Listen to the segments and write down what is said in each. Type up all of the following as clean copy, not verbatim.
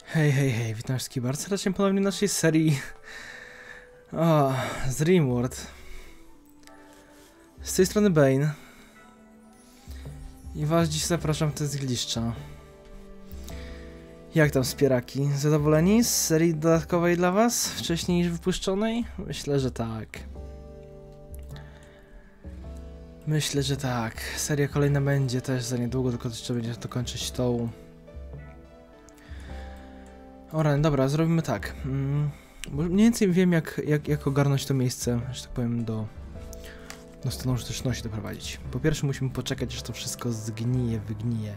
Hej, hej, hej, witam wszystkich bardzo serdecznie ponownie w naszej serii z Rimworld. Z tej strony Bane. I was dziś zapraszam w te zgliszcza. Jak tam wspieraki? Zadowoleni z serii dodatkowej dla was? Wcześniej niż wypuszczonej? Myślę, że tak. Myślę, że tak. Seria kolejna będzie też za niedługo, tylko jeszcze będzie dokończyć tą. Ora, dobra, zrobimy tak. Bo mniej więcej wiem, jak ogarnąć to miejsce, że tak powiem, do stanu użyteczności doprowadzić. Po pierwsze musimy poczekać, aż to wszystko zgnije, wygnije.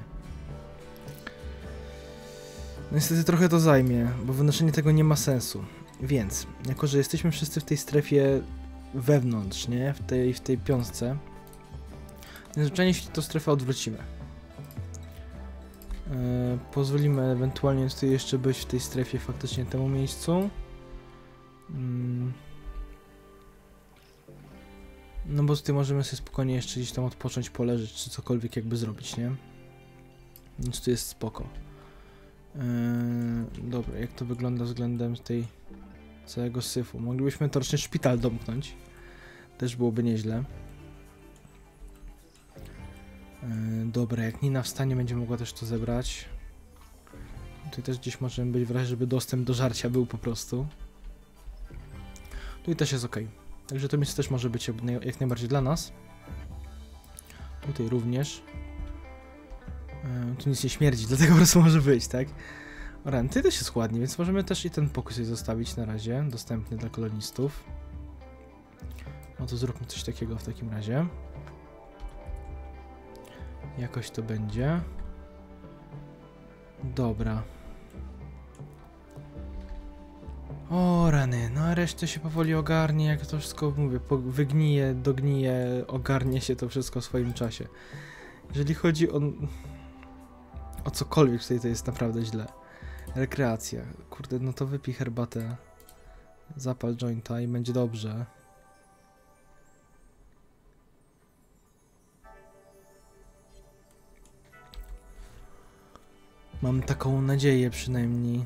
No niestety trochę to zajmie, bo wynoszenie tego nie ma sensu. Więc, jako że jesteśmy wszyscy w tej strefie wewnątrz, nie? W tej piątce, zwyczajnie się tą strefę odwrócimy. Pozwolimy ewentualnie tutaj jeszcze być w tej strefie faktycznie temu miejscu. No bo tutaj możemy sobie spokojnie jeszcze gdzieś tam odpocząć, poleżeć, czy cokolwiek jakby zrobić, nie? Więc tu jest spoko. Dobra, jak to wygląda względem tej całego syfu? Moglibyśmy teoretycznie szpital domknąć. Też byłoby nieźle. Dobra, jak Nina wstanie, będzie mogła też to zebrać. Tutaj też gdzieś możemy być w razie, żeby dostęp do żarcia był po prostu. Tutaj też jest ok. Także to miejsce też może być jak najbardziej dla nas. Tutaj również. Tu nic nie śmierdzi, dlatego po prostu może być, tak? Ora, tutaj też jest ładnie, więc możemy też i ten pokój sobie zostawić na razie, dostępny dla kolonistów. No to zróbmy coś takiego w takim razie. Jakoś to będzie. Dobra. O rany, no a resztę się powoli ogarnie, jak to wszystko mówię, wygnije, dognije, ogarnie się to wszystko w swoim czasie. Jeżeli chodzi o cokolwiek tutaj, to jest naprawdę źle. Rekreacja. Kurde, no to wypij herbatę, zapal jointa i będzie dobrze. Mam taką nadzieję przynajmniej.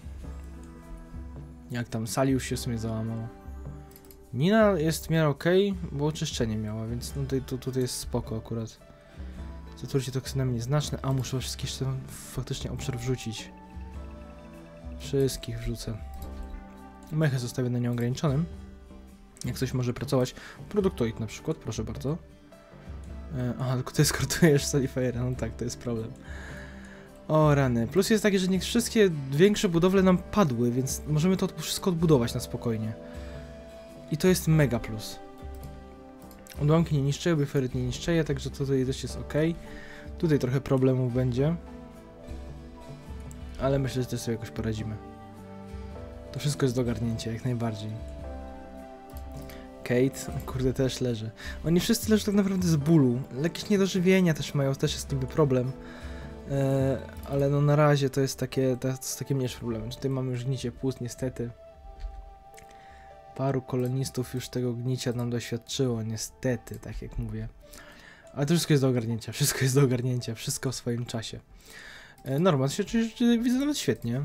Jak tam, Sali już się w sumie załamał. Nina jest w miarę ok, bo oczyszczenie miała, więc no tutaj jest spoko akurat. Zatrucie toksynami nieznaczne, a muszę wszystkich faktycznie obszar wrzucić. Wszystkich wrzucę. Mechy zostawię na nieograniczonym. Jak coś może pracować. Produktoid na przykład, proszę bardzo. Aha, tylko ty skortujesz Solifiera, no tak, to jest problem. O rany. Plus jest taki, że nie wszystkie większe budowle nam padły, więc możemy to wszystko odbudować na spokojnie. I to jest mega plus. Odłamki nie niszczeją, biferyt nie niszczeje, także to tutaj też jest ok. Tutaj trochę problemów będzie. Ale myślę, że też sobie jakoś poradzimy. To wszystko jest do ogarnięcia, jak najbardziej. Kate, kurde, też leży. Oni wszyscy leżą tak naprawdę z bólu. Jakieś niedożywienia też mają, też jest niby problem. Ale no na razie to jest takie mniejsze problemy. Tutaj mamy już gnicie płuc, niestety. Paru kolonistów już tego gnicia nam doświadczyło, niestety, tak jak mówię. Ale to wszystko jest do ogarnięcia, wszystko jest do ogarnięcia, wszystko w swoim czasie. Norman się widzę nawet świetnie.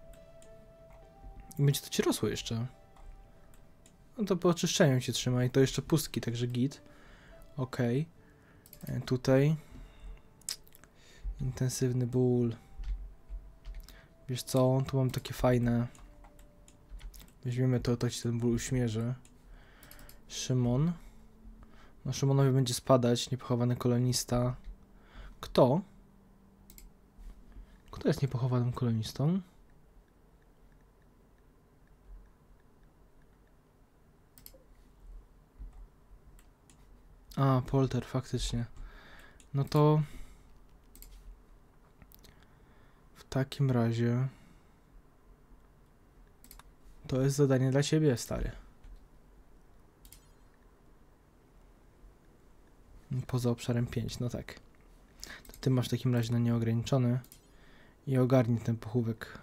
I będzie to ci rosło jeszcze. No to po oczyszczeniu się trzyma i to jeszcze pustki, także git. Okej. Tutaj. Intensywny ból. Wiesz co, tu mam takie fajne. Weźmiemy to ci ten ból uśmierzy. Szymon. No Szymonowi będzie spadać, niepochowany kolonista. Kto? Kto jest niepochowanym kolonistą? A, Polter, faktycznie. No to... W takim razie... To jest zadanie dla ciebie, stary. Poza obszarem 5, no tak. To ty masz w takim razie na nieograniczony. I ogarnij ten pochówek.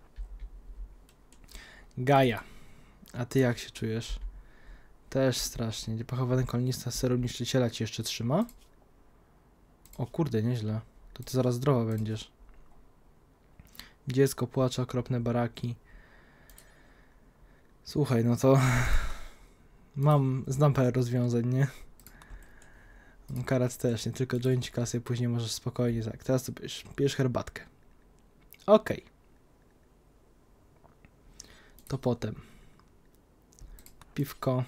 Gaja. A ty jak się czujesz? Też strasznie. Niepochowany kolonista serum niszczyciela ci jeszcze trzyma? O kurde, nieźle. To ty zaraz zdrowa będziesz. Dziecko płacze, okropne baraki. Słuchaj, no to... Znam parę rozwiązań, nie? Karat też, nie tylko joint kasy, później możesz spokojnie, tak, teraz to bierz herbatkę. Okej. To potem. Piwko.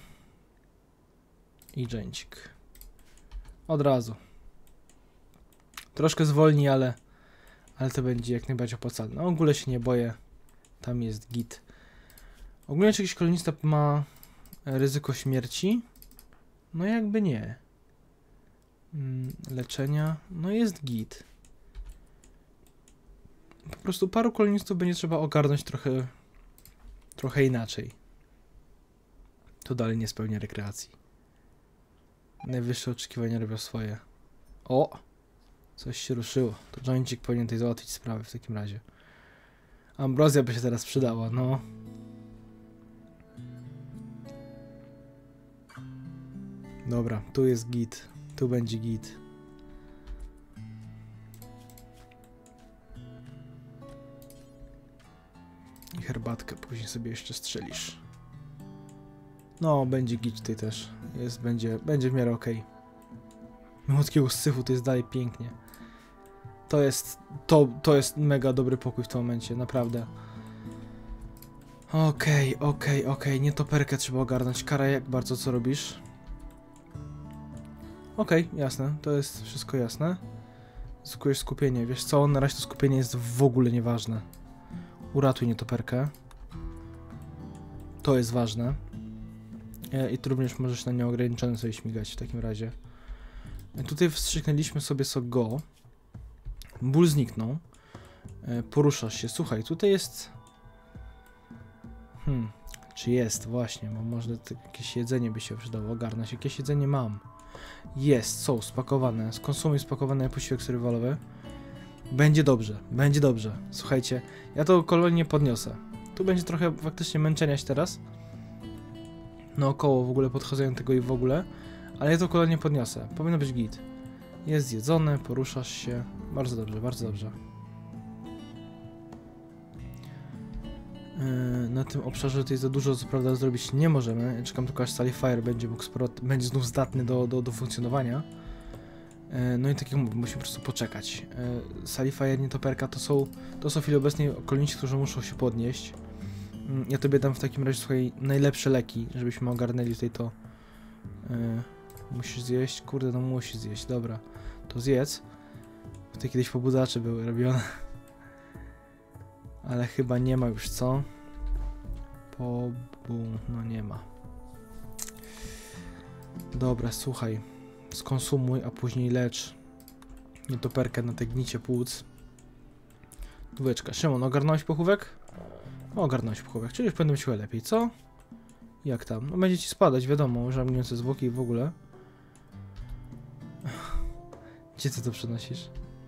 I jointik. Od razu. Troszkę zwolni, ale to będzie jak najbardziej opłacalne. No, w ogóle się nie boję. Tam jest git. Ogólnie czy jakiś kolonista ma ryzyko śmierci? No jakby nie. Leczenia. No jest git. Po prostu paru kolonistów będzie trzeba ogarnąć trochę inaczej. To dalej nie spełnia rekreacji. Najwyższe oczekiwania robią swoje. O! Coś się ruszyło. To jointik powinien tutaj załatwić sprawę w takim razie. Ambrozja by się teraz przydała, no. Dobra, tu jest git. Tu będzie git. I herbatkę później sobie jeszcze strzelisz. No, będzie git tutaj też. Będzie w miarę okej. Mimo takiego syfu to jest dalej pięknie. To jest mega dobry pokój w tym momencie, naprawdę. Okej. Nietoperkę trzeba ogarnąć. Kara, jak bardzo co robisz? Okej, jasne. To jest wszystko jasne. Zyskujesz skupienie. Wiesz co? Na razie to skupienie jest w ogóle nieważne. Uratuj nietoperkę. To jest ważne. I tu również możesz na nieograniczone sobie śmigać w takim razie. Tutaj wstrzyknęliśmy sobie go. Ból zniknął. Poruszasz się. Słuchaj, tutaj jest... Czy jest? Właśnie, bo może jakieś jedzenie by się przydało ogarnąć. Jakieś jedzenie mam. Są spakowane. Skonsumuj spakowany posiłek survivalowy. Będzie dobrze, będzie dobrze. Słuchajcie, ja to kolonię podniosę. Tu będzie trochę faktycznie męczenia się teraz. Naokoło w ogóle podchodzenia tego i w ogóle. Ale ja to kolonię podniosę. Powinno być git. Jest zjedzone, poruszasz się. Bardzo dobrze, bardzo dobrze. Na tym obszarze tutaj za dużo co prawda zrobić nie możemy. Czekam tylko aż Salifire będzie znów zdatny do funkcjonowania. No i tak jak mówię, musimy po prostu poczekać. Salifire, nietoperka to są w chwili obecnej koloniści, którzy muszą się podnieść. Ja tobie dam w takim razie, słuchaj, najlepsze leki, żebyśmy ogarnęli tutaj to. Musisz zjeść? Kurde, no musisz zjeść, dobra. To zjedz. Tutaj kiedyś pobudzacze były robione. Ale chyba nie ma już, co? No nie ma. Dobra, słuchaj. Skonsumuj, a później lecz nietoperkę na te gnicie płuc. Dwójeczka. Szymon, ogarnąłeś pochówek? Ogarnąłeś pochówek, czyli już będę się lepiej, co? Jak tam? No będzie ci spadać, wiadomo, żargniące zwłoki i w ogóle. Gdzie ty to przenosisz?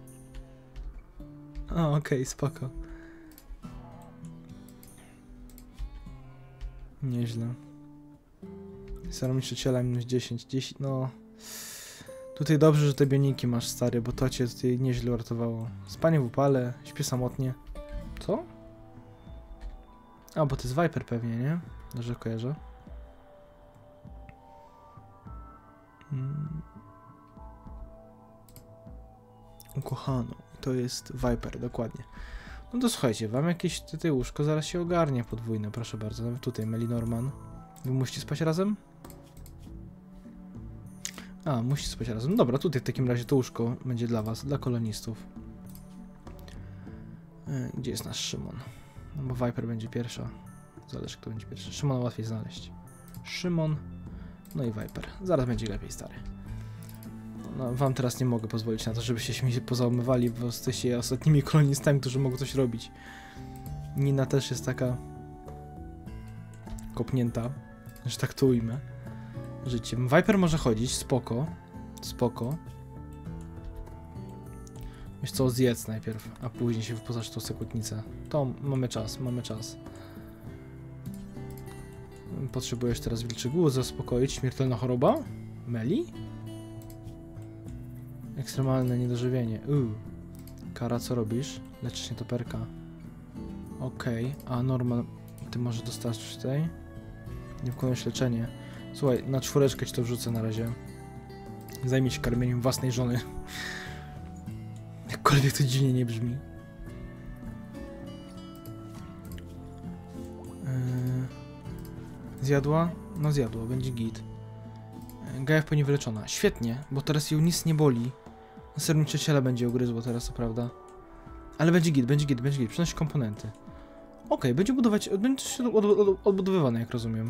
A, okej, spoko. Nieźle. Serum niszczyciela minus 10. No... Tutaj dobrze, że te bioniki masz, stary, bo to cię tutaj nieźle uratowało. Spanie w upale, śpię samotnie. Co? A, bo to jest Viper pewnie, nie? Dobrze kojarzę. Ukochaną. To jest Viper, dokładnie. No to słuchajcie, wam jakieś tutaj łóżko zaraz się ogarnie podwójne, proszę bardzo. Nawet tutaj Melinorman. Wy musicie spać razem? A, musicie spać razem. No dobra, tutaj w takim razie to łóżko będzie dla was, dla kolonistów. Gdzie jest nasz Szymon? No bo Viper będzie pierwsza. Zależy, kto będzie pierwszy. Szymon łatwiej znaleźć. Szymon, no i Viper. Zaraz będzie lepiej, stary. No, wam teraz nie mogę pozwolić na to, żebyście się pozałamywali, bo jesteście ostatnimi kolonistami, którzy mogą coś robić. Nina też jest taka kopnięta, że tak to ujmę, życiem. Viper może chodzić, spoko. Spoko. Wiesz co, zjedz najpierw, a później się wyposaż w tą sekundnicę. To mamy czas, mamy czas. Potrzebujesz teraz wilczy głód, zaspokoić. Śmiertelna choroba? Meli? Ekstremalne niedożywienie. Kara, co robisz? Leczysz nietoperka. Okej, a Norman, ty może dostarczyć tutaj? Nie wykonujesz leczenie. Słuchaj, na 4 ci to wrzucę na razie. Zajmij się karmieniem własnej żony. Jakkolwiek to dziwnie nie brzmi. Zjadła? No zjadła, będzie git. Gaja w pełni wyleczona. Świetnie, bo teraz ją nic nie boli. Serniczyciela będzie ugryzło teraz, to prawda. Ale będzie git, będzie git, będzie git. Przynosi komponenty. Okej, będzie budować, będzie się odbudowywane, jak rozumiem.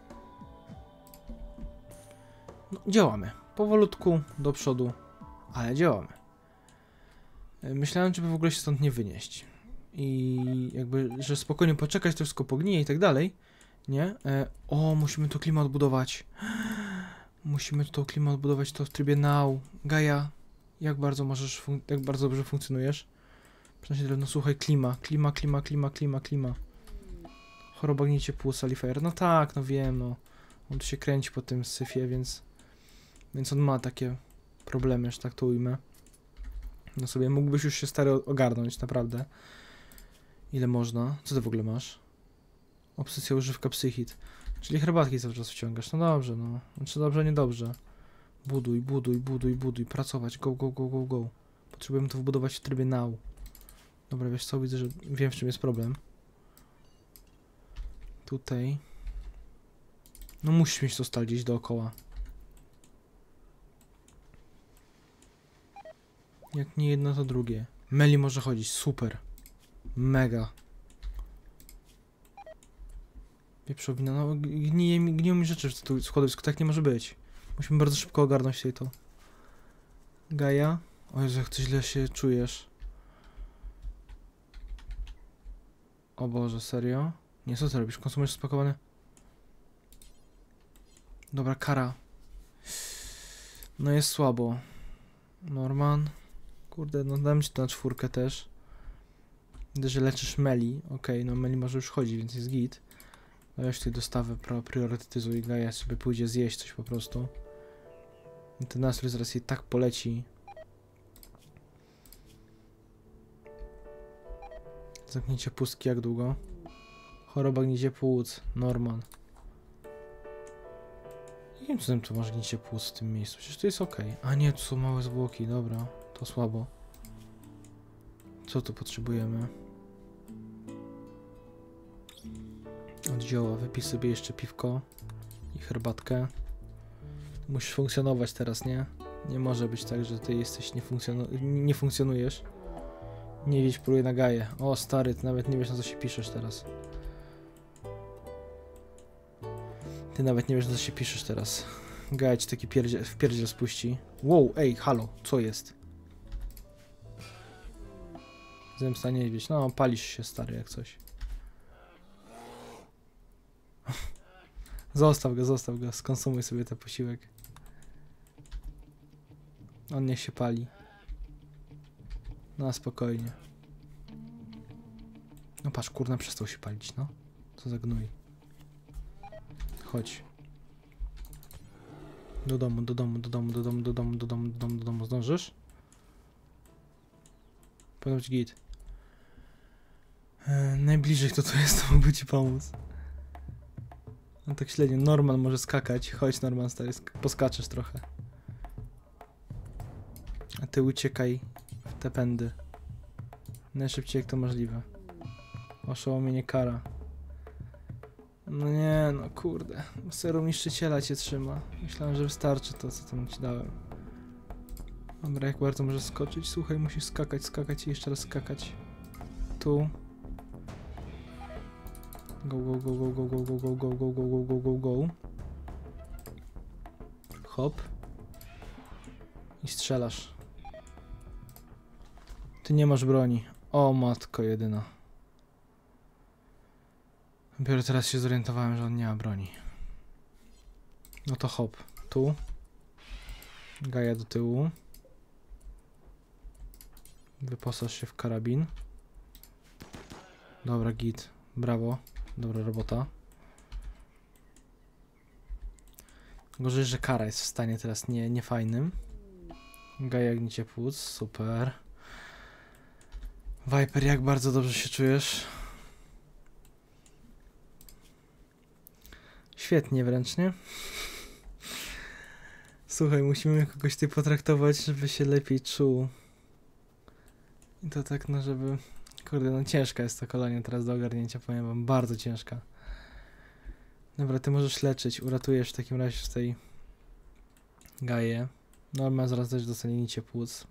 No, działamy. Powolutku, do przodu, ale działamy. Myślałem, żeby w ogóle się stąd nie wynieść. I jakby, że spokojnie poczekać, to wszystko pognije i tak dalej. Nie? O, musimy to klimat odbudować. Musimy to klimat odbudować to w trybie now. Gaja, jak bardzo możesz, jak bardzo dobrze funkcjonujesz? Przynajmniej drewno, słuchaj, klima. Choroba gnicie płuc, Salifair. No tak, no wiem, no. On tu się kręci po tym syfie, więc on ma takie problemy, że tak to ujmę. No sobie mógłbyś już się stary ogarnąć, naprawdę. Ile można? Co ty w ogóle masz? Obsesja używka psychit. Czyli herbatki cały czas wciągasz. No dobrze, no. Znaczy dobrze, niedobrze. Buduj. Pracować. Go. Potrzebujemy to wbudować w trybie now. Dobra, wiesz co? Widzę, że wiem, w czym jest problem. Tutaj. No musisz mieć to stal gdzieś dookoła. Jak nie jedno, to drugie. Meli może chodzić. Super. Mega. Wieprzowina, no gniją mi rzeczy w tu składowisku, tak nie może być. Musimy bardzo szybko ogarnąć tutaj to. Gaja? O Jezu, jak ty źle się czujesz. O Boże, serio? Nie, co ty robisz? Konsumujesz spakowane? Dobra, kara. No jest słabo. Norman. Kurde, no dam ci to na 4 też. Widzę, że leczysz Meli. Okej, no Meli może już chodzi, więc jest git. No już tutaj dostawę priorytetyzuj, Gaja sobie pójdzie zjeść coś po prostu. I ten nastrój zaraz jej tak poleci. Zamknięcie pustki jak długo? Choroba gnicie płuc, Norman. Jakim cudem tu masz gnicie płuc w tym miejscu? Przecież to jest ok. A nie, tu są małe zwłoki, dobra. To słabo. Co tu potrzebujemy? Od zioła wypij sobie jeszcze piwko i herbatkę. Musisz funkcjonować teraz, nie? Nie może być tak, że ty jesteś nie funkcjonujesz. Nie wiedź, próbuję na Gaję. O stary, ty nawet nie wiesz, na co się piszesz teraz. Ty nawet nie wiesz, na co się piszesz teraz. Gaja ci taki wpierdziel spuści. Wow, ej, halo, co jest? Zemsta niedźwiedź. No, palisz się, stary, jak coś. Zostaw go, skonsumuj sobie ten posiłek. On niech się pali. No, spokojnie. No patrz, kurna, przestał się palić, no. Co za gnój. Chodź. Do domu. Zdążysz? Powinno być git. Najbliżej kto tu jest, to mógłby ci pomóc. No tak średnio. Norman może skakać. Chodź, Norman, stary, poskaczesz trochę. A ty uciekaj w te pędy. Najszybciej jak to możliwe. Oszołomienie kara. No nie, no kurde. Serum niszczyciela cię trzyma. Myślałem, że wystarczy to, co tam ci dałem. Dobra, jak bardzo możesz skoczyć? Słuchaj, musisz skakać i jeszcze raz skakać. Tu. Go. Hop. I strzelasz. Ty nie masz broni. O matko jedyna. Dopiero teraz się zorientowałem, że on nie ma broni. No to hop. Tu. Gaja do tyłu. Wyposaż się w karabin. Dobra, git. Brawo. Dobra robota. Gorzej, że kara jest w stanie teraz niefajnym. Gaja gnicie płuc. Super. Viper, jak bardzo dobrze się czujesz? świetnie wręcz, nie? Słuchaj, musimy kogoś tutaj potraktować, żeby się lepiej czuł. I to tak, no żeby... Kurde, no ciężka jest ta kolonia teraz do ogarnięcia, powiem wam, bardzo ciężka. Dobra, ty możesz leczyć, uratujesz w takim razie tej Gaję. Norma zaraz też dostanie nicie płuc.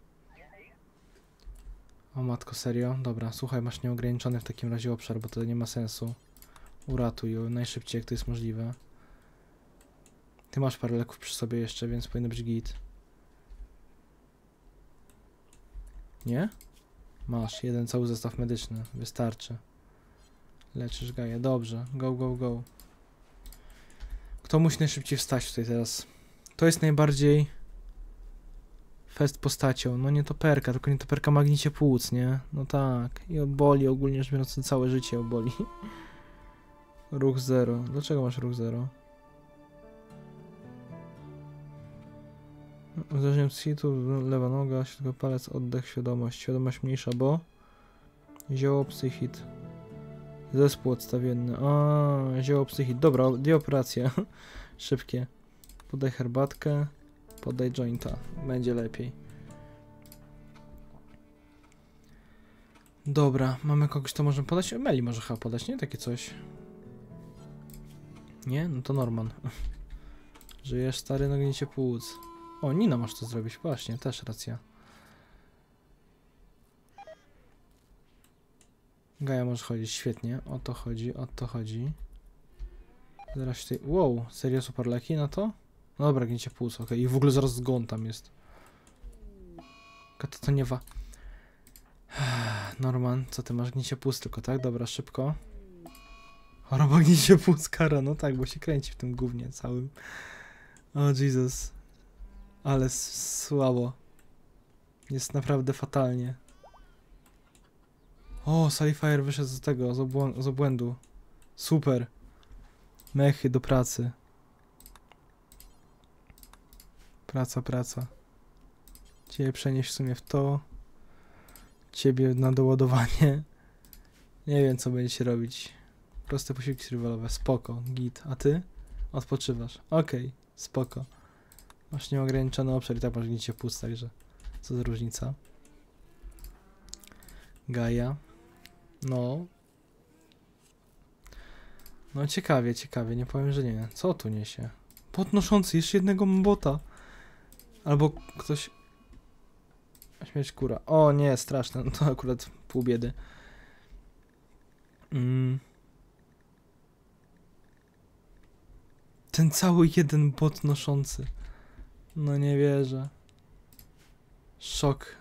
O matko, serio? Dobra, słuchaj, masz nieograniczony w takim razie obszar, bo to nie ma sensu. Uratuj ją najszybciej, jak to jest możliwe. Ty masz parę leków przy sobie jeszcze, więc powinno być git. Nie? Masz, jeden cały zestaw medyczny. Wystarczy. Leczysz Gaję. Dobrze. Go, go, go. Kto musi najszybciej wstać tutaj teraz? To jest najbardziej... fest postacią. No nie toperka, tylko nie toperka ma gnicie płuc, nie? No tak. I boli ogólnie rzecz biorąc, całe życie boli. Ruch 0. Dlaczego masz ruch 0? Uzależnienie od hitu, lewa noga, środkowy palec, oddech, świadomość. Świadomość mniejsza, bo... Zioło psychit. Zespół odstawienny. A, zioło psychit. Dobra, dwie operacje. Szybkie. Podaj herbatkę. Podaj jointa. Będzie lepiej. Dobra, mamy kogoś, to możemy podać? Meli może chyba podać, nie? Takie coś. Nie? No to Norman. Żyjesz, stary, na gnicie płuc. O, Nina masz to zrobić, właśnie, też racja. Gaja może chodzić, świetnie, o to chodzi, o to chodzi. Zaraz się tutaj... Wow, serio super leki na to? No dobra, gnicie płuc, okej. I w ogóle zaraz zgon tam jest. Katatoniewa. Norman, co ty masz? Gnicie płuc tylko, tak? Dobra, szybko. Choroba gnicie płuc, kara, no tak, bo się kręci w tym gównie całym. O Jesus. Ale słabo. Jest naprawdę fatalnie. O, Salifire wyszedł z tego, z obłędu. Super. Mechy do pracy. Praca, praca. Ciebie przenieść w sumie w to. Ciebie na doładowanie. Nie wiem, co będziecie robić. Proste posiłki survivalowe. Spoko, git. A ty? Odpoczywasz. Okej, spoko. Masz nieograniczony obszar i tak masz gnicie płuc, także co za różnica. Gaja. No. No ciekawie, ciekawie, nie powiem, że nie. Co tu niesie? Podnoszący, jeszcze jednego bota. Albo ktoś... Śmierć kura. O nie, straszne, no to akurat pół biedy. Ten cały jeden bot noszący. No nie wierzę. Szok.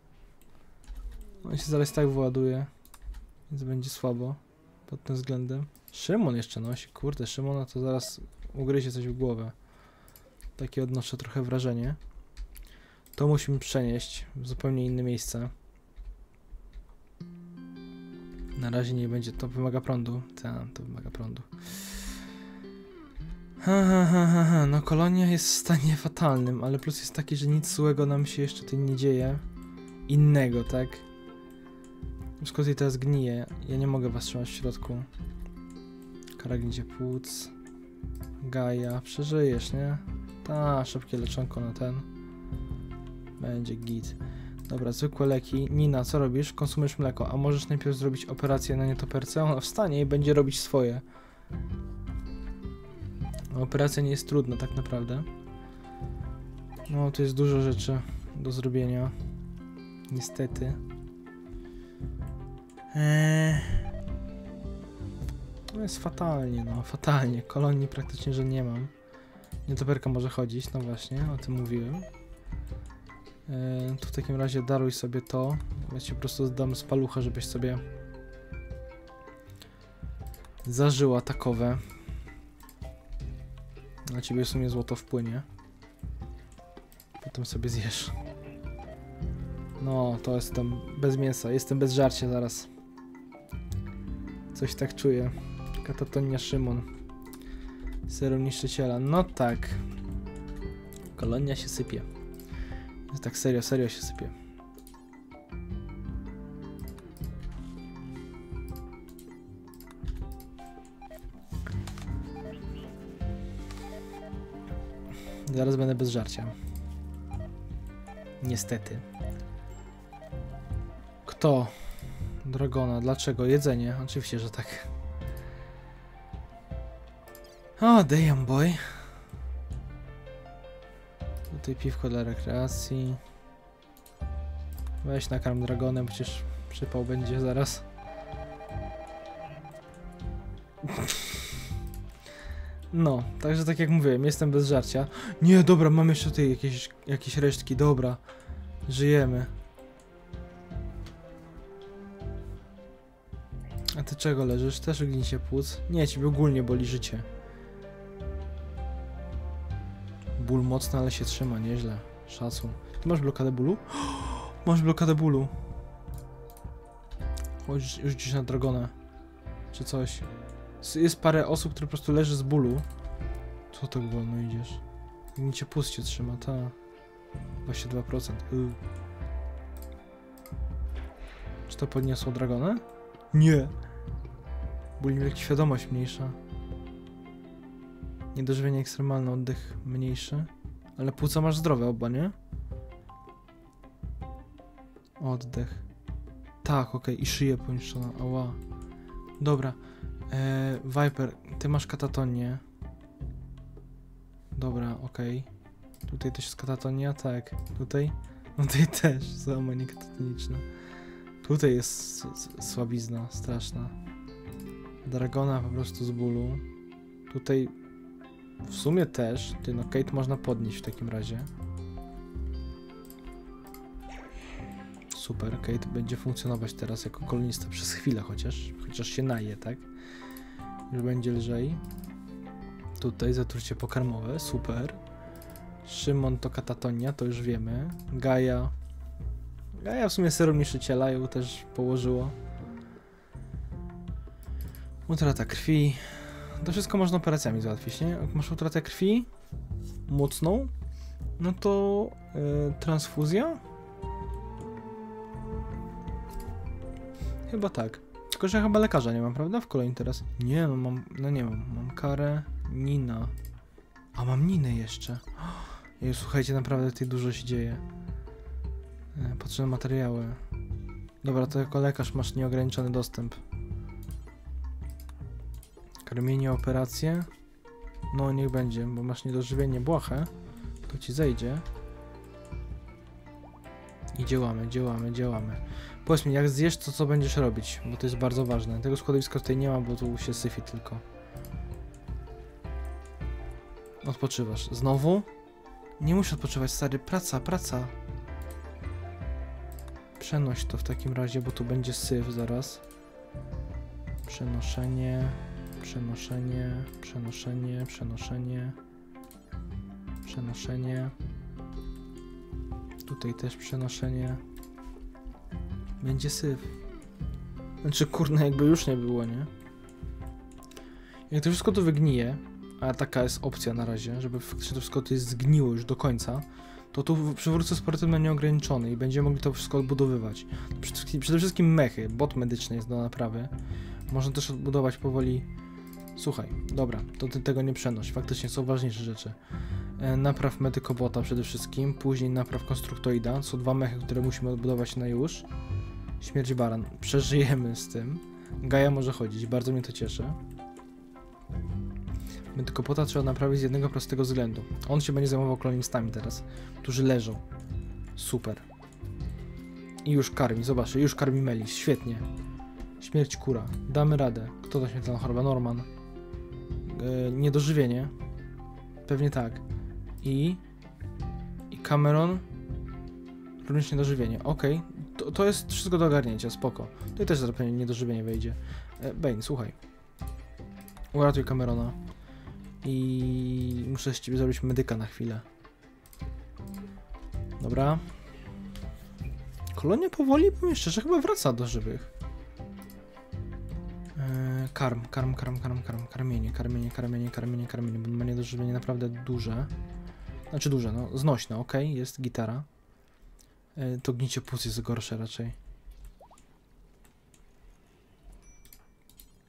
On się zaraz tak wyładuje. Więc będzie słabo. Pod tym względem. Szymon jeszcze nosi. Kurde, Szymona to zaraz ugryzie coś w głowę. Takie odnoszę trochę wrażenie. To musimy przenieść w zupełnie inne miejsce. Na razie nie będzie. To wymaga prądu. Tak, to wymaga prądu. No kolonia jest w stanie fatalnym, ale plus jest taki, że nic złego nam się jeszcze tutaj nie dzieje. Innego, tak? Wszystko tutaj teraz gnije. Ja nie mogę was trzymać w środku. Kara gnicie płuc. Gaja. Przeżyjesz, nie? Ta, szybkie leczonko na ten. Będzie git. Dobra, zwykłe leki. Nina, co robisz? Konsumujesz mleko. A możesz najpierw zrobić operację na nietoperce? Ona wstanie i będzie robić swoje. Operacja nie jest trudna tak naprawdę. No, to jest dużo rzeczy do zrobienia. Niestety. No jest fatalnie, no, fatalnie. Kolonii praktycznie, że nie mam. Nietoperka może chodzić, no właśnie, o tym mówiłem. Tu w takim razie daruj sobie to. Ja ci po prostu zdam z palucha, żebyś sobie zażyła takowe. Na ciebie w sumie złoto wpłynie. Potem sobie zjesz. No, to jestem bez mięsa. Jestem bez żarcia zaraz. Coś tak czuję. Katatonia Szymon. Serum niszczyciela. No tak. Kolonia się sypie. Tak serio, serio się sypie. Zaraz będę bez żarcia. Niestety. Kto? Dragona. Dlaczego? Jedzenie. Oczywiście, że tak. O, damn boy. Tutaj piwko dla rekreacji. Weź nakarm dragonem, przecież przypał będzie zaraz. No, także tak jak mówiłem, jestem bez żarcia. Nie, dobra, mam jeszcze tutaj jakieś resztki, dobra. Żyjemy. A ty czego leżysz? Też ugnięcie płuc? Nie, ciebie ogólnie boli życie. Ból mocny, ale się trzyma, nieźle. Szacun. Ty masz blokadę bólu? Masz blokadę bólu. Chodź rzucisz na dragona. Czy coś. Jest parę osób, które po prostu leży z bólu. Co tak wolno idziesz? Ugnięcie płuc cię trzyma, ta. 22%. Czy to podniosło dragona? Nie. Ból jak świadomość mniejsza. Niedożywienie ekstremalne, oddech mniejszy. Ale płuca masz zdrowe oba, nie? Oddech. Tak, okej. I szyję poniszczona. Ała. Dobra. Viper, ty masz katatonię. Dobra, okej. Tutaj też jest katatonia? Tak. Tutaj? No tutaj też. Załamanie katatoniczne. Tutaj jest słabizna straszna. Dragona po prostu z bólu. Tutaj w sumie też. Ty, no Kate można podnieść w takim razie. Super, Kate będzie funkcjonować teraz jako kolonista przez chwilę chociaż się naje, tak? Już będzie lżej. Tutaj zatrucie pokarmowe, super. Szymon to katatonia, to już wiemy. Gaja w sumie serum niszczyciela ją też położyło. Utrata krwi. To wszystko można operacjami załatwić, nie? Jak masz utratę krwi mocną, no to transfuzja? Chyba tak. Tylko, że chyba lekarza nie mam, prawda? W kolei teraz. Nie, no mam, no nie mam. Mam Karę, Nina. A mam Ninę jeszcze. Jeju, słuchajcie, naprawdę tutaj dużo się dzieje. Potrzebne materiały. Dobra, to jako lekarz masz nieograniczony dostęp. Karmienie, operacje. No niech będzie, bo masz niedożywienie błahe. To ci zejdzie. I działamy. Powiedz mi, jak zjesz, to co będziesz robić? Bo to jest bardzo ważne. Tego składowiska tutaj nie ma, bo tu się syfie tylko. Odpoczywasz. Znowu? Nie muszę odpoczywać, stary. Praca. Przenoś to w takim razie, bo tu będzie syf zaraz. Przenoszenie. Tutaj też przenoszenie. Będzie syf. Znaczy, kurna, jakby już nie było, nie? Jak to wszystko tu wygnije, a taka jest opcja na razie, żeby faktycznie to wszystko tutaj zgniło już do końca, to tu przywrócę z powrotem na nieograniczony i będziemy mogli to wszystko odbudowywać. Przede wszystkim mechy, bot medyczny jest do naprawy. Można też odbudować powoli. Słuchaj, dobra, to ty tego nie przenoś, faktycznie są ważniejsze rzeczy. Napraw medykobota przede wszystkim, później napraw konstruktoida, są dwa mechy, które musimy odbudować na już. Śmierć baran, przeżyjemy z tym. Gaja może chodzić, bardzo mnie to cieszy. Medykobota trzeba naprawić z jednego prostego względu. On się będzie zajmował kolonistami teraz, którzy leżą. Super. I już karmi, zobaczcie, już karmi Melis, świetnie. Śmierć kura, damy radę. Kto to śmiertelna choroba? Norman. Niedożywienie. Pewnie tak. I Cameron. Również niedożywienie. Okej. To jest wszystko do ogarnięcia, spoko. Tutaj też zaraz niedożywienie wejdzie. Bane, słuchaj. Uratuj Camerona. I muszę z ciebie zrobić medyka na chwilę. Dobra. Kolonia powoli, powiem szczerze, chyba wraca do żywych. Karmienie, bo ma niedożywienie naprawdę duże. Znaczy duże, no, znośne, ok, jest gitara. To gnicie płuc jest gorsze raczej.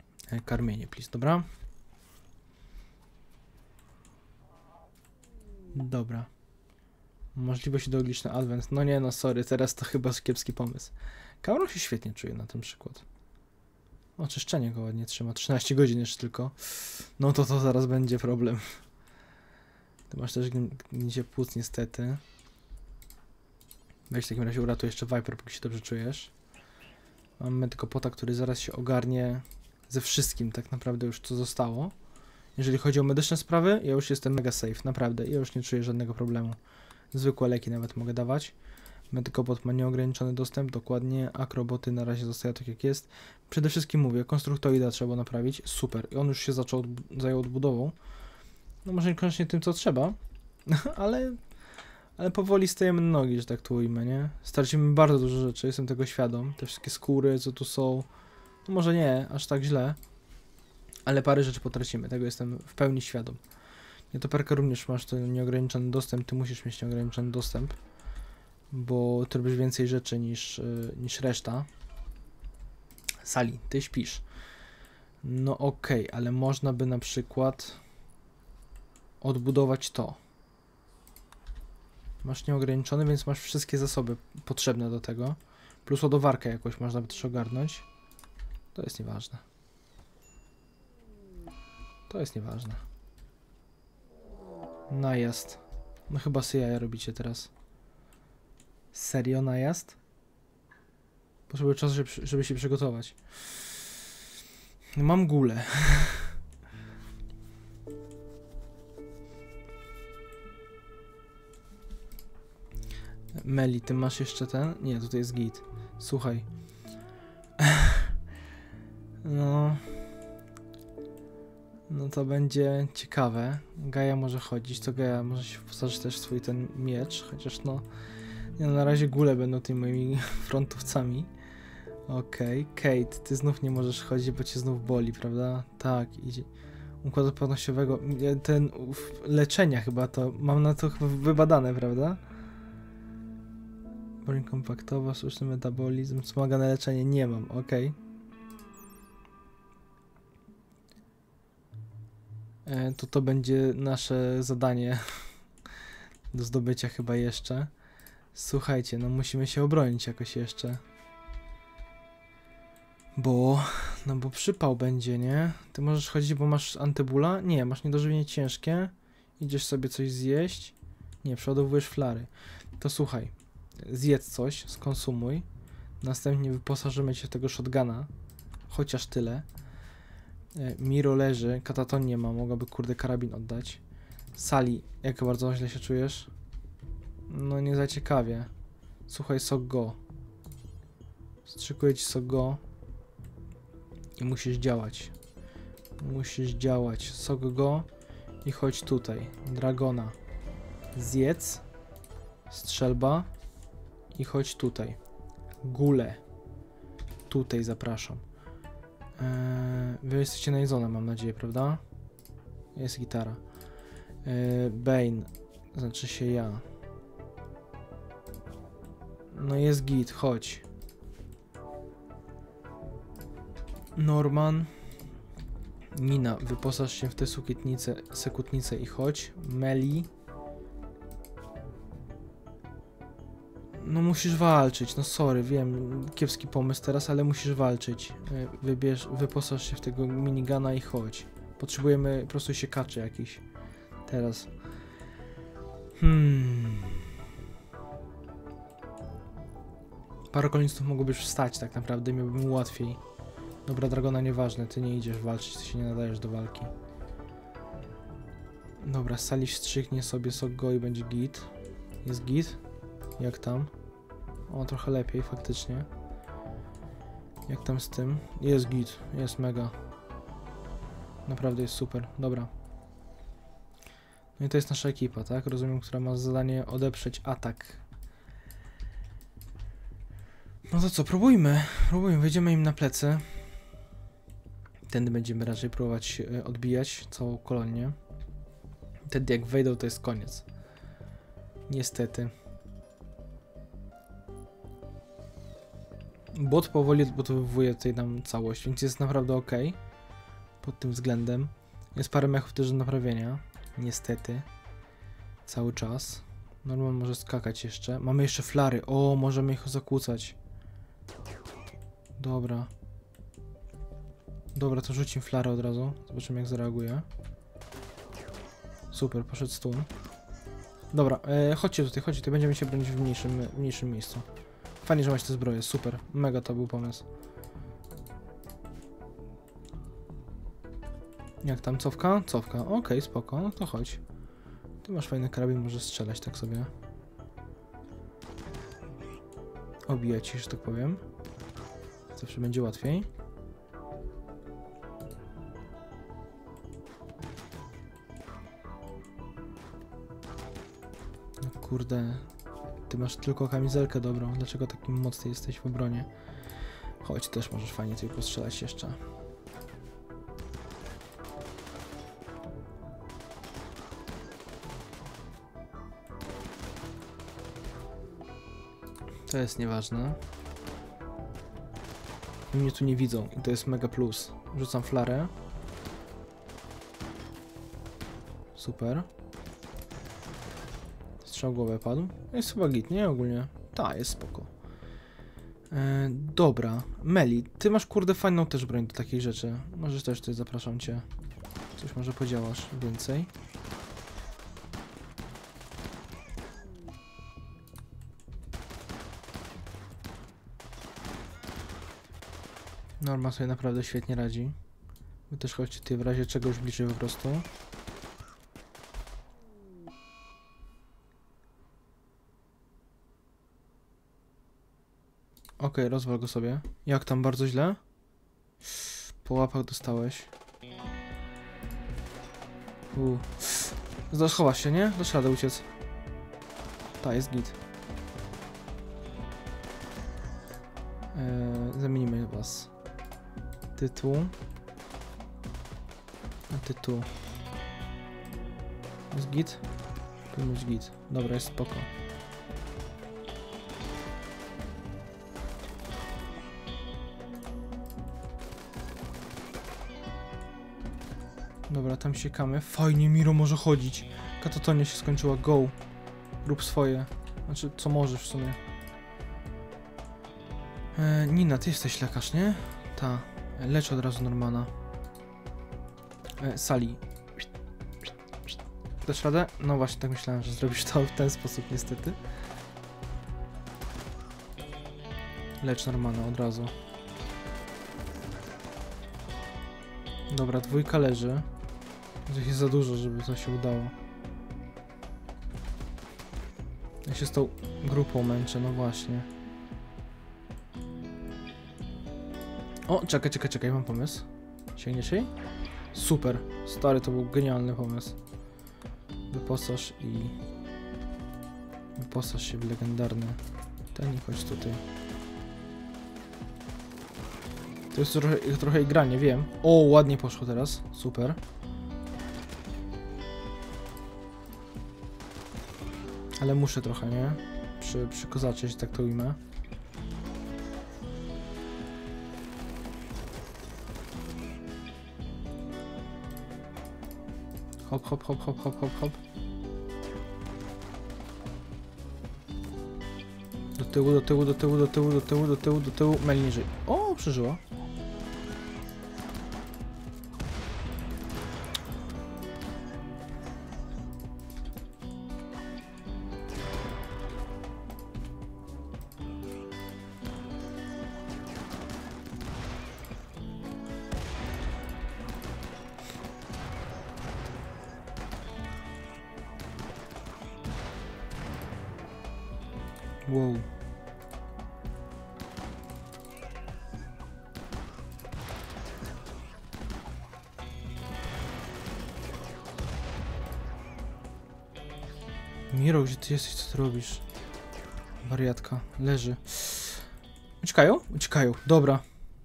Karmienie, please, dobra. Dobra. Możliwość doogliczny advent. No nie, no sorry, teraz to chyba kiepski pomysł. Kamron się świetnie czuje na ten przykład. Oczyszczenie go ładnie trzyma. 13 godzin jeszcze tylko. No to zaraz będzie problem. Ty masz też gnicie płuc niestety. Weź w takim razie uratuj jeszcze Viper, póki się dobrze czujesz. Mamy tylko pota, który zaraz się ogarnie ze wszystkim tak naprawdę już co zostało. Jeżeli chodzi o medyczne sprawy, ja już jestem mega safe, naprawdę. Ja już nie czuję żadnego problemu. Zwykłe leki nawet mogę dawać. Medykobot ma nieograniczony dostęp, dokładnie. Akroboty na razie zostają tak jak jest. Przede wszystkim mówię, konstruktoida trzeba naprawić. Super. I on już się zajął odbudową. No może niekoniecznie tym, co trzeba, ale powoli stajemy na nogi, że tak tu ujmę, nie? Stracimy bardzo dużo rzeczy, jestem tego świadom. Te wszystkie skóry, co tu są, no może nie, aż tak źle, ale parę rzeczy potracimy, tego jestem w pełni świadom. Nietoperka również masz ten nieograniczony dostęp, ty musisz mieć nieograniczony dostęp, bo ty robisz więcej rzeczy niż reszta. Sali, ty śpisz. No okej, ale można by na przykład odbudować to. Masz nieograniczony, więc masz wszystkie zasoby potrzebne do tego. Plus ładowarkę jakoś można by też ogarnąć. To jest nieważne. To jest nieważne. Najazd. No chyba sobie jaja robicie teraz. Serio najazd? Potrzebuję czasu, żeby się przygotować. Mam gulę. Meli, ty masz jeszcze ten? Nie, tutaj jest git. Słuchaj. No to będzie ciekawe. Gaja może chodzić, to Gaja może się wposażyć też w swój ten miecz, chociaż no... Nie, no na razie góle będą tymi moimi frontowcami. Okej, Kate, ty znów nie możesz chodzić, bo cię znów boli, prawda? Tak, idzie. Układu odpornościowego, ten leczenia chyba to, mam na to chyba wybadane, prawda? Broń kompaktowa, sztuczny metabolizm, wspomagane leczenie nie mam, okej. To będzie nasze zadanie do zdobycia chyba jeszcze. Słuchajcie, no musimy się obronić jakoś jeszcze. Bo przypał będzie, nie? Ty możesz chodzić, bo masz antybula? Nie, masz niedożywienie ciężkie. Idziesz sobie coś zjeść. Nie, przeładowujesz flary. To słuchaj, zjedz coś, skonsumuj. Następnie wyposażymy cię w tego shotguna. Chociaż tyle. Miro leży, kataton nie ma, mogłaby kurde karabin oddać. Sali, jak bardzo źle się czujesz? No nie za ciekawie. Słuchaj, sok go. Strzykuję ci sok go. I musisz działać. Musisz działać. Sok go i chodź tutaj. Dragona. Zjedz. Strzelba. I chodź tutaj. Gule. Tutaj zapraszam. Wy jesteście na Izona, mam nadzieję, prawda? Jest gitara. Bane. Znaczy się ja. No jest git, chodź. Norman. Nina, wyposaż się w tę sekutnicę i chodź. Meli. No musisz walczyć, no sorry, wiem, kiepski pomysł teraz, ale musisz walczyć. Wyposaż się w tego minigana i chodź. Potrzebujemy po prostu siekaczy jakiś. Teraz. Parę kolonistów mogłoby już wstać tak naprawdę, miałbym łatwiej. Dobra, Dragona, nieważne, ty nie idziesz walczyć, ty się nie nadajesz do walki. Dobra, Sali wstrzyknie sobie sok go i będzie git. Jest git? Jak tam? O, trochę lepiej faktycznie. Jak tam z tym? Jest git, jest mega. Naprawdę jest super, dobra. No i to jest nasza ekipa, tak? Rozumiem, która ma zadanie odeprzeć atak. No to co, próbujmy, wejdziemy im na plecy. Tędy będziemy raczej próbować odbijać całą kolonię. Wtedy jak wejdą, to jest koniec. Niestety. Bot powoli odbudowuje tutaj nam całość, więc jest naprawdę ok. Pod tym względem. Jest parę mechów też do naprawienia. Niestety. Cały czas. Norman może skakać jeszcze. Mamy jeszcze flary. O, możemy ich zakłócać. Dobra. Dobra, to rzucimy flarę od razu. Zobaczymy, jak zareaguje. Super, poszedł stun. Dobra, chodźcie tutaj, będziemy się bronić w mniejszym miejscu. Fajnie, że macie te zbroje, super. Mega to był pomysł. Jak tam, cofka? Cofka, okej, spoko, no to chodź. Ty masz fajny karabin, możesz strzelać tak sobie. Obijać się, że tak powiem. Zawsze będzie łatwiej. No kurde, ty masz tylko kamizelkę dobrą, dlaczego taki mocny jesteś w obronie? Chodź, też możesz fajnie tutaj postrzelać jeszcze. To jest nieważne. Mnie tu nie widzą i to jest mega plus. Rzucam flarę. Super. Strzał głowę padł. Jest chyba git, nie? Ogólnie. Ta, jest spoko. Dobra. Meli, ty masz kurde fajną też broń do takich rzeczy. Możesz też tutaj, zapraszam cię. Coś może podziałasz więcej. Norma sobie naprawdę świetnie radzi. Wy też chodźcie tutaj w razie czegoś bliżej po prostu. Okej, rozwal go sobie. Jak tam, bardzo źle? Po łapach dostałeś. Schowasz się, nie? Dasz radę uciec. Ta, jest git. Zamienimy was. Ty tu. A ty tu. Jest git? Tu jest git. Dobra, jest spoko. Dobra, tam siekamy. Fajnie, Miro może chodzić. Katatonia się skończyła. Go. Rób swoje. Znaczy, co możesz w sumie. Nina, ty jesteś lekarz, nie? Ta. Lecz od razu Normana. Sali. Dasz radę? No właśnie, tak myślałem, że zrobisz to w ten sposób, niestety. Lecz Normana od razu. Dobra, dwójka leży. To jest za dużo, żeby to się udało. Ja się z tą grupą męczę, no właśnie. O, czekaj, mam pomysł. Sięgniesz jej? Super, stary, to był genialny pomysł. Wyposaż się w legendarny. Ten, chodź tutaj. To jest trochę igranie, wiem. O, ładnie poszło teraz, super. Ale muszę trochę, nie? Przykozaczyć, tak to ujmę. Hop, hop, hop, hop, hop, hop, hop. Do tyłu, do tyłu, do tyłu, do tyłu, do tyłu, do tyłu, do tyłu. Meli niżej. O, przeżyła. Wow. Miro, gdzie ty jesteś? Co ty robisz? Wariatka. Leży. Uciekają? Uciekają. Dobra.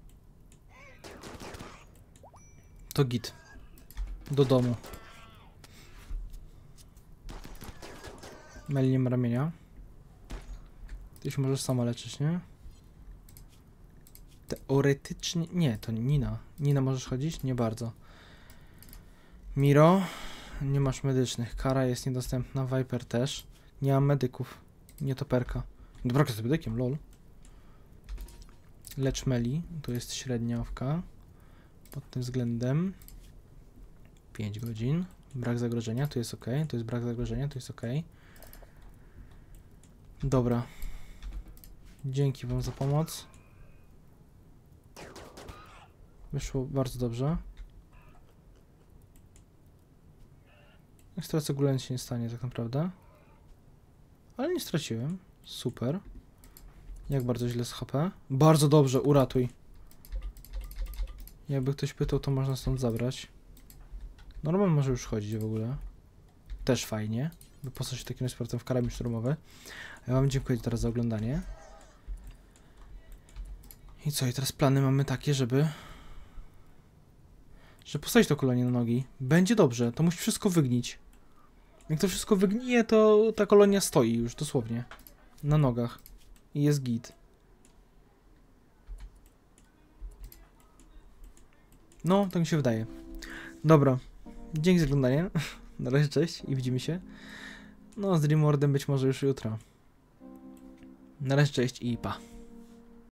To git. Do domu. Meli nie ma ramienia. Ty się możesz sama leczyć, nie? Teoretycznie... Nie, to nie Nina. Nina możesz chodzić? Nie bardzo. Miro. Nie masz medycznych. Kara jest niedostępna. Viper też. Nie mam medyków. Nie toperka. Dobra, z medykiem, lol. Lecz Meli. To jest średniawka. Pod tym względem. 5 godzin. Brak zagrożenia. Tu jest ok. To jest brak zagrożenia. Tu jest ok. Dobra. Dzięki wam za pomoc. Wyszło bardzo dobrze. Jak stracę gulę, nic się nie stanie tak naprawdę. Ale nie straciłem. Super. Jak bardzo źle z HP? Bardzo dobrze, uratuj. Jakby ktoś pytał, to można stąd zabrać. Norman może już chodzić w ogóle. Też fajnie. Wyposaż się takim sportem w karabin szturmowy. Ja wam dziękuję teraz za oglądanie. I co? I teraz plany mamy takie, żeby postawić to kolonię na nogi. Będzie dobrze, to musi wszystko wygnić. Jak to wszystko wygnije, to ta kolonia stoi już dosłownie. Na nogach. I jest git. No, tak mi się wydaje. Dobra. Dzięki za oglądanie. Na razie, cześć i widzimy się. No, z Dreamworldem być może już jutro. Na razie, cześć i pa.